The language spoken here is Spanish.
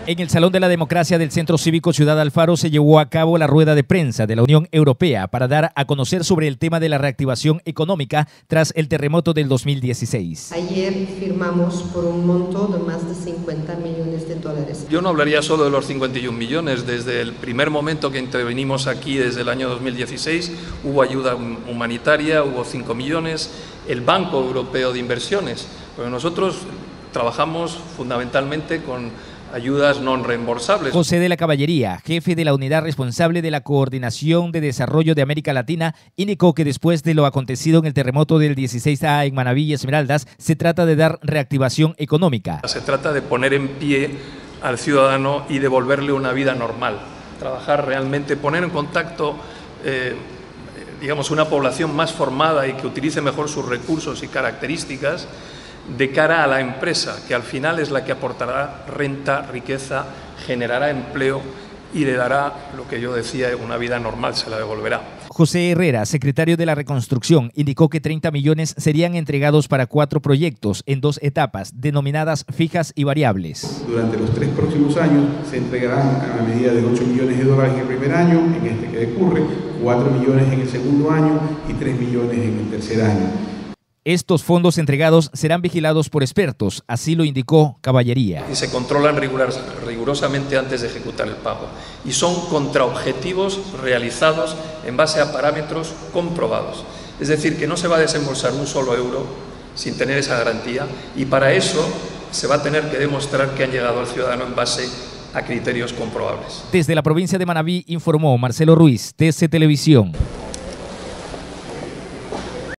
En el Salón de la Democracia del Centro Cívico Ciudad Alfaro se llevó a cabo la rueda de prensa de la Unión Europea para dar a conocer sobre el tema de la reactivación económica tras el terremoto del 2016. Ayer firmamos por un monto de más de 50 millones de dólares. Yo no hablaría solo de los 51 millones. Desde el primer momento que intervenimos aquí, desde el año 2016, hubo ayuda humanitaria, hubo 5 millones, el Banco Europeo de Inversiones. Pero nosotros trabajamos fundamentalmente con ayudas no reembolsables. José de la Caballería, jefe de la unidad responsable de la Coordinación de Desarrollo de América Latina, indicó que después de lo acontecido en el terremoto del 16A en Manabí y Esmeraldas, se trata de dar reactivación económica. Se trata de poner en pie al ciudadano y devolverle una vida normal. Trabajar realmente, poner en contacto digamos, una población más formada y que utilice mejor sus recursos y características de cara a la empresa, que al final es la que aportará renta, riqueza, generará empleo y le dará, lo que yo decía, una vida normal, se la devolverá. José Herrera, secretario de la Reconstrucción, indicó que 30 millones serían entregados para 4 proyectos en 2 etapas, denominadas fijas y variables. Durante los 3 próximos años se entregarán a la medida de 8 millones de dólares en el primer año, en este que decurre, 4 millones en el segundo año y 3 millones en el tercer año. Estos fondos entregados serán vigilados por expertos, así lo indicó Caballería. Y se controlan rigurosamente antes de ejecutar el pago. Y son contraobjetivos realizados en base a parámetros comprobados. Es decir, que no se va a desembolsar un solo euro sin tener esa garantía, y para eso se va a tener que demostrar que han llegado al ciudadano en base a criterios comprobables. Desde la provincia de Manabí informó Marcelo Ruiz, TC Televisión.